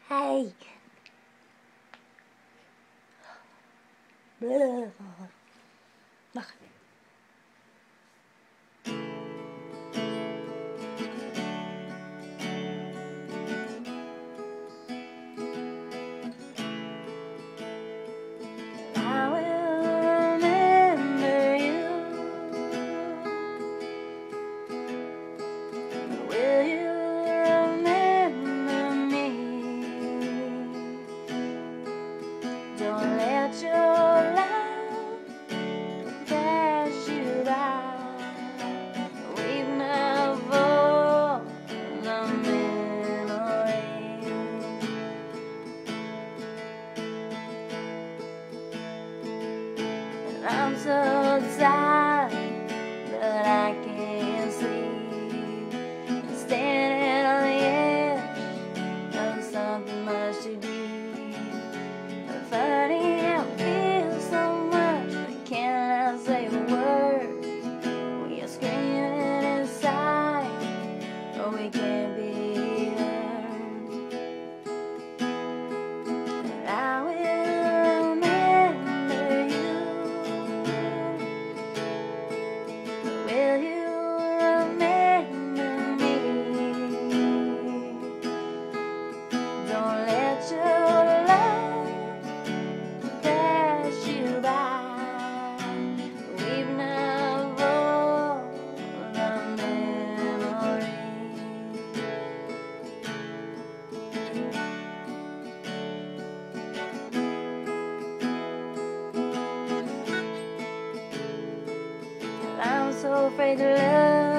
Hey. Blah. Wacht. I will remember you. Will you remember me? Don't let your love pass you by. We've never the memory. And I'm so tired, but I can't sleep. I'm standing on the edge of something much too deep. I'm fighting how it feels so much, but can't say a word. We are screaming inside, but we can't be heard. And I will remember you. Will you remember me? Don't let your love pass you by. We've never the memory. I'm so afraid to love.